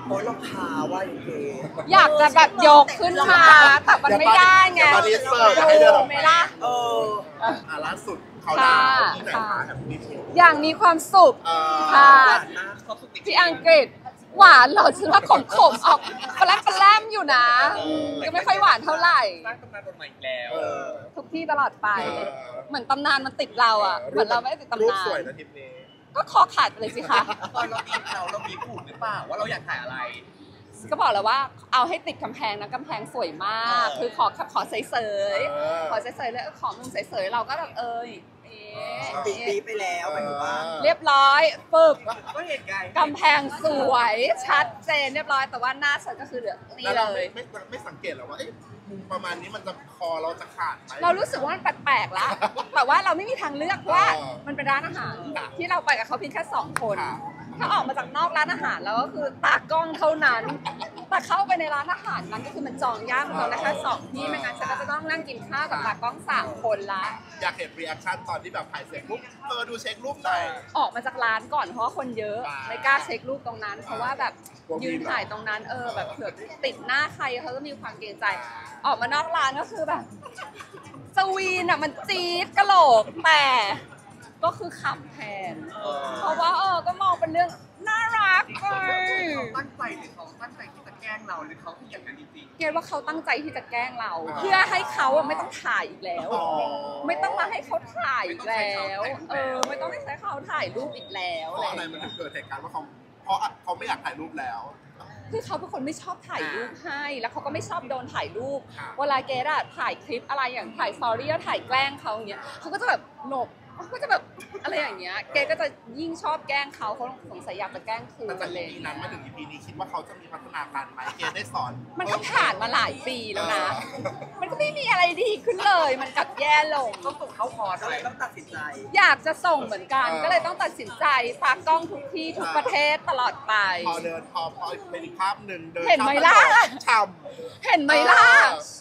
โอ้ยรองเท้าว่าอย่างเงี้ยอยากจะแบบยกขึ้นมาแต่มันไม่ได้ไงอย่ามาดิสเซอร์อย่าให้เดินออกไม่ล่ะเออล่าสุดเขาดาวน์ที่ไหนคะแบบนี้อย่างมีความสุขค่ะหวานมากเขาสุดที่อังกฤษหวานเหรอฉันว่าขมๆออกปลาแรมอยู่นะก็ไม่ค่อยหวานเท่าไหร่สร้างตำนานบทใหม่อีกแล้วทุกที่ตลอดไป เหมือนตำนานมันติดเราอ่ะเหมือนเราไม่ได้ติดรูตำปนาสวยนนะทริปนี้ก็คอขาดไปเลยสิคะตอนเรามีผูกหรือเปล่าว่าเราอยากถ่ายอะไรก็บอกแล้วว่าเอาให้ติดกำแพงนะกำแพงสวยมาก คือขอเสยๆขอเสยๆเลยขอมุมเสยๆเราก็แบบปีไปแล้วหมายถึงว่าเรียบร้อยปึบก็เห็นไงกำแพงสวยชัดเจนเรียบร้อยแต่ว่าหน้าฉันก็คือเหลือนี่แล้วเลเรายไม่สังเกตหรอว่ามุมประมาณนี้มันจะคอเราจะขาดไหมเรารู้สึกว่ามันแปลกๆแล้วแต่ว่าเราไม่มีทางเลือกเพราะว่าอ๋อมันเป็นร้านอาหารที่เราไปกับเขาเพียงแค่2 คนค่ะถ้าออกมาจากนอกร้านอาหารแล้วก็คือตากล้องเท่านั้น แต่เข้าไปในร้านอาหารนั้นก็คือมันจองยากมันจองได้แค่2 ที่ไม่งั้นฉันก็จะต้องนั่งกินข้าวกับตากล้อง3 คนละอยากเห็นรีแอคชั่นตอนที่แบบถ่ายเสร็จปุ๊บดูเช็ครูปหน่อยออกมาจากร้านก่อนเพราะว่าคนเยอะอ่าไม่กล้าเช็ครูปตรงนั้น เพราะว่าแบบกลัวมียืนถ่ายตรงนั้นแบบเผื่อติดหน้าใครเขาก็มีความเกรงใจ ออกมานอกร้านก็คือแบบสวีนอ่ะมันจี๊ดกะโหลกแต่ก็คือขำแทนเพราะว่าก็มองเป็นเรื่องน่ารักไปเขาตั้งใจหรือเขาตั้งใจที่จะแกล้งเราหรือเขาที่อย่างนั้นจริงเกรดว่าเขาตั้งใจที่จะแกล้งเรา เพื่อให้เขาอะไม่ต้องถ่ายอีกแล้ว ไม่ต้องมาให้เขาถ่ายอีกแล้วไม่ต้องให้ใช้เขาถ่ายรูปอีกแล้วเพราะอะไรมันถึงเกิดเหตุการณ์ว่าเขาไม่อยากถ่ายรูปแล้วคือเขาเป็นคนไม่ชอบถ่ายรูปให้ แล้วเขาก็ไม่ชอบโดนถ่ายรูปค่ะเวลาเกดอะถ่ายคลิปอะไรอย่างถ่ายสตอรี่แล้วถ่ายแกล้งเขาอย่างเงี้ยเขาก็จะแบบหลบเขาก็จะแบบอะไรอย่างเงี้ยเกดก็จะยิ่งชอบแกล้งเขาสงสัยอยากจะแกล้งคืนแต่จากอะไรอ EP ย่างนั้นเงี้ยมาถึง EP นี้คิดว่าเขาจะมีพัฒนาการไหมเกได้สอนมันก็ผ่านมาหลายปีแล้วนะ มันก็ไม่มีอะไรดีขึ้นเลย มันกลับแย่ลงๆต้องส่งเข้าคอร์สก็เลเลย ยต้องตัดสินใจอยากจะส่งเหมือนกัน ก็เลยต้องตัดสินใจตากล้องทุกที่ทุกประเทศตลอดไปพอเป็นอีกภาพหนึ่งเดินเห็นไหมล่ะช่เห็นไหมล่ะ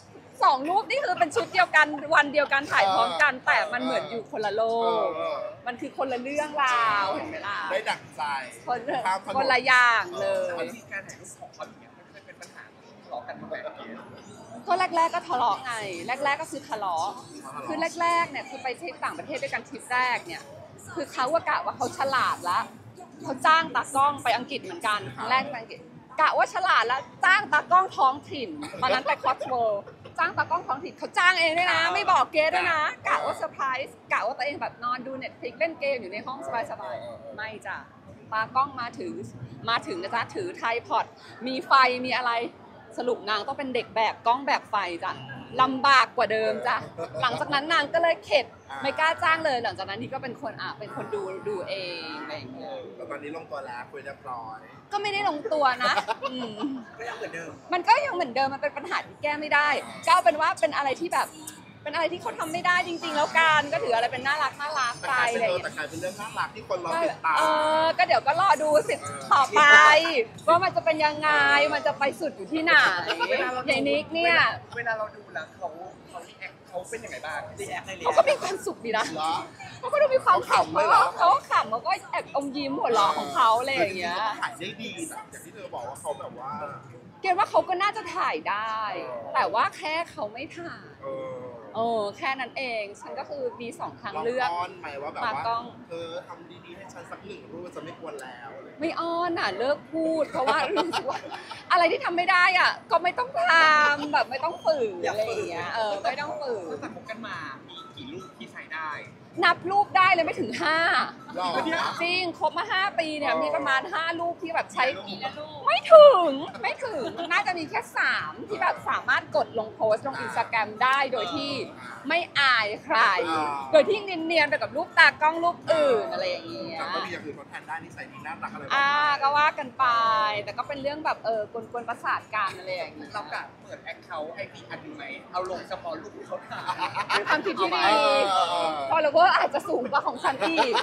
2 รูปนี่คือเป็นชุดเดียวกันวันเดียวกันถ่ายพร้อมกัน แต่มันเหมือนอยู่คนละโลก มันคือคนละเรื่องราวเห็นไหมล่ะได้ดั่งใจคนละอย่างเลยวิธีการถ่ายรูปของเขาอย่างเงี้ยมันเคยเป็นปัญหาที่ทะเลาะกันมาแบบนี้ก็แรกๆก็ทะเลาะไง แรกๆก็คือทะเลาะคือแรกๆเนี่ยคือไปเที่ยวต่างประเทศด้วยกันทริปแรกเนี่ยคือเขากะว่าเขาฉลาดละเขาจ้างตากล้องไปอังกฤษเหมือนกันครั้งแรกไปอังกฤษกะว่าฉลาดแล้วจ้างตากล้องท้องถิ่นตอนนั้นไปคอสโวจ้างตากล้องท้องถิ่นเขาจ้างเองด้วยนะ ไม่บอกเกดด้วยนะกะว่าเซอร์ไพรส์กะว่าตัวเองแบบนอนดูเน็ตฟลิกเล่นเกมอยู่ในห้องสบายๆไม่จ้ะตากล้องมาถึงนะจ๊ะถือไทพอดมีไฟมีอะไรสรุปนางต้องเป็นเด็กแบกกล้องแบกไฟจ้ะลำบากกว่าเดิมจ้ะหลังจากนั้นนางก็เลยเข็ดไม่กล้าจ้างเลยหลังจากนั้นนี่ก็เป็นคนดูเองอะไรอย่างเงี้ยแต่ตอนนี้ลงตัวแล้วคุยเรียบร้อยก็ไม่ได้ลงตัวนะก็ยังเหมือนเดิมมันก็ยังเหมือนเดิม มันเป็นปัญหาที่แก้ไม่ได้ ก็เอาเป็นว่าเป็นอะไรที่แบบ เป็นอะไรที่เขาทำไม่ได้จริงๆ แล้วกัน ก็ถืออะไรเป็นน่ารักแต่ไปกลายอะไรอย่างแต่เงี้ยกลายเป็นเรื่องน่ารักที่คนเราติดตามก็เดี๋ยวก็รอดูสิต่อไป ว่ามันจะเป็นยังไง มันจะไปสุดอยู่ที่ไหนยายนิกเนี่ยเวลาเราดูแล้วเขารีแอคเขาเป็นยังไงบ้างดีแอคเลยเขาก็มีความสุขดีนะเหรอเขาก็ดูมีความเขาขำไหมเหรอเขาก็ขำเขาก็แอบอมยิ้มหัวเราะของเขาอะไรอย่างเงี้ยถ่ายได้ดีแต่อย่างที่เธอบอกว่าเขาแบบว่าเกณฑ์ว่าเขาก็น่าจะถ่ายได้ แต่ว่าแค่เขาไม่ถ่าย แค่นั้นเอง ฉันก็คือมี2 ทางเลือกลองอ้อนไหมว่าแบบตากล้ว่าองเธอทำดีๆให้ฉันสัก1 รูปจะไม่ควรแล้วอะไรอย่างเงี้ยไม่อ้อนอ่ะเลิกพูด เพราะว่ารู้สึกว่าอะไรที่ทำไม่ได้อ่ะ ก็ไม่ต้องทำแบบไม่ต้องฝืนอะไรอย่างเงี้ยไม่ต้องฝืนตั้งแต่คบกันมามีกี่รูปที่ใช้ได้นับรูปได้เลยไม่ถึง5 หรอจริงครบมา5 ปีเนี่ยมีประมาณ5 รูปที่แบบใช้กี่รูปไม่ถึงน่าจะมีแค่3ที่แบบสามารถกดลงโพสต์ลงอินสตาแกรมได้โดยที่ไม่อายใคร โดยที่เนียนๆไปกับรูปตากล้องรูปอื่นอะไรอย่างเงี้ยแต่ก็มีอย่างอื่นทดแทนได้นิสัยดีน่ารักอะไรก็ว่ากันไป แต่ก็เป็นเรื่องแบบกวนๆประสาทกันอะไรอย่างเงี้ยเรากะเปิดแอคเคาท์ไอจีอันดูไหมเอาลงเฉพาะรูปที่เขาถ่ายเป็นความคิดที่ดี ฟอลโลเวอร์อาจจะสูงกว่าของฉันอีก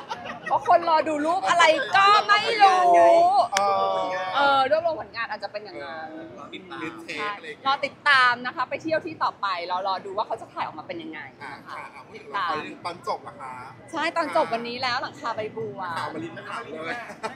เพราะคนรอดูรูปอะไรก็ไม่รู้ รวบรวมผลงานอาจจะเป็นอย่างนั้นมิดเทใช่ปอะไรอย่างรเงี้อย ติดตามนะคะ ไปเที่ยวที่ต่อไปเรารอดูว่าเขาจะถ่ายออกมาเป็นยังไงค่ะนะคะค่ะติดเราตาไปมตอนจบนะคะใช่ตอนจบวันนี้แล้วหลังคาใบบัวข่าวมาลิ้นไม่ถามเลย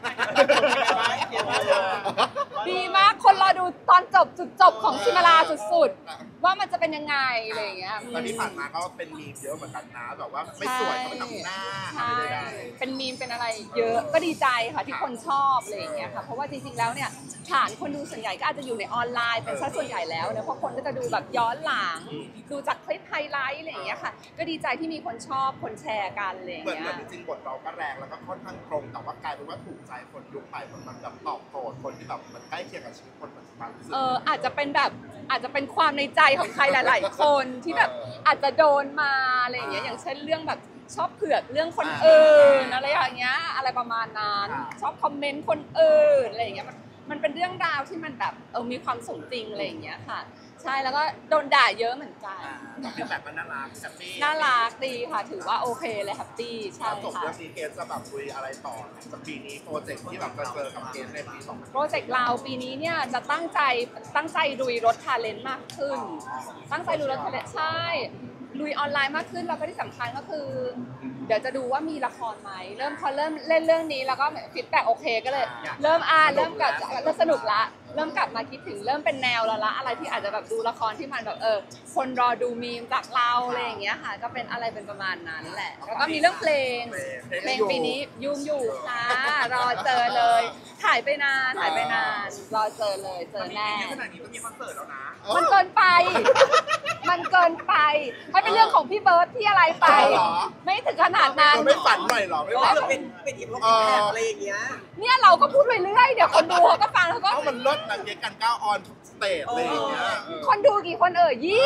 ดีมากคนรอดูตอนจบจุดจบของซิมาลาสุดๆ ว่ามันจะเป็นยังไงอะไรอย่างเงี้ยแต่ที่ผ่านมาก็เป็นมีมเยอะเหมือนกันนะแบบว่าไม่สวยก็ไปทำหน้าใช่อะไรใดเป็นมีมเป็นอะไรเยอะก็ดีใจค่ะที่คนชอบอะไรอย่างเงี้ยค่ะเพราะว่าจริงๆแล้วเนี่ยฐานคนดูส่วนใหญ่ก็อาจจะอยู่ในออนไลน์เป็นซะส่วนใหญ่แล้วเนี่ยเพราะคนก็จะดูแบบย้อนหลังดูจากคลิปไฮไลท์อะไรอย่างเงี้ยค่ะก็ดีใจที่มีคนชอบคนแชร์กันอะไรอย่างเหมือนเงี้ยจริงๆบทเราก็แรงแล้วก็ค่อนข้างตรงแต่ว่ากลายเป็นว่าถูกใจคนยุคใหม่มันแบบตอบโจทย์คนที่แบบมันใกล้เคียงกับชีวิตคนปัจจุบันรู้สึกอาจจะเป็นแบบอาจจะเป็นความในใจของใครหลาย ๆ คนที่แบบอาจจะโดนมาอะไรอย่างเงี้ยอย่างเช่นเรื่องแบบชอบเผือกเรื่องคนอื่นอะไรอย่างเงี้ยอะไรประมาณนั้นชอบคอมเมนต์คนอื่นอะไรอย่างเงี้ยมันเป็นเรื่องราวที่มันแบบมีความสมจริงอะไรอย่างเงี้ยค่ะใช่แล้วก็โดนด่าเยอะเหมือนกันแต่เป็นแบบมันน่ารักแฮปปี้น่ารักดีค่ะถือว่าโอเคเลยแฮปปี้ใช่ถ้าจบค่ะเรื่องนี้เกสจะแบบคุยอะไรต่อจากปีนี้โปรเจกต์ที่แบบจะเจอกับเกสในปี2 โปรเจกต์เราปีนี้เนี่ยจะตั้งใจลุยรถทาเลนต์มากขึ้น ตั้งใจลุยรถทาเลนต์ใช่ลุยออนไลน์มากขึ้นแล้วก็ที่สำคัญก็คือ เดี๋ยวจะดูว่ามีละครไหมพอเริ่มเล่นเรื่องนี้แล้วก็ฟีดแบ็กโอเคก็เลย เริ่มเริ่มกลับเริ่มสนุกละเริ่มกลับมาคิดถึงเริ่มเป็นแนวแล้วละอะไรที่อาจจะแบบดูละครที่มันแบบคนรอดูมีมจากเราอะไรอย่างเงี้ยค่ะก็เป็นอะไรเป็นประมาณนั้นแหละแล้วก็มีเรื่องเพลงปีนี้ยุ่งอยู่ค่ะรอเจอเลยถ่ายไปนานรอเจอเลยเจอแน่ขนาดนี้ก็มีคอนเสิร์ตแล้วนะมันเกินไป มันเกินไปให้เป็นเรื่องของพี่เบิร์ดที่อะไรไป ไม่ถึงขนาดนั้นเราไม่ฝันหน่อยเหรอไม่ฝันเป็นอีกโลกอีกแบบอะไรอย่างเงี้ยเนี่ยเราก็พูดไปเรื่อยเดี๋ยวคนดูเขาก็ฟังเขาก็เอ้ามันเลิศนะเกสกันก้าวออนสเตจอะไรอย่างเงี้ยคนดูกี่คน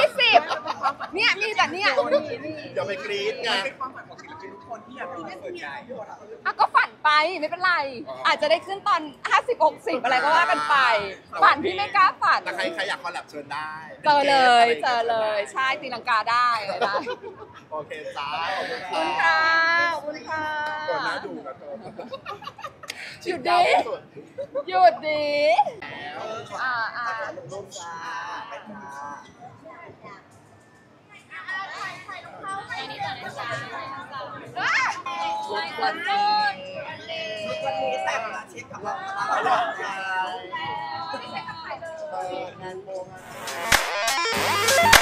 20เนี่ยมีแต่เนี่ยมีอย่าไปกรี๊ดไงมันเป็นความฝันของศิลปินทุกคนที่อยากมีคอนเสิร์ตใหญ่ก็ฝันไปไม่เป็นไร อาจจะได้ขึ้นตอน50-60อะไรก็ว่ากันไปฝันที่ไม่กล้าฝันแต่ใครอยากคอลแลบเชิญได้เจอเลยใช่ตีลังกาได้เลยนะโอเคจ้าขอบคุณขอบคุณค่ะขอบคุณค่ะตัวน่าดูนะเธอหยุดดิหยุดดิอ่าลูกจ้าไปจ้าวันนี้วันนี้แต่งมาเช็คกับเราตลอดแล้วงานโมง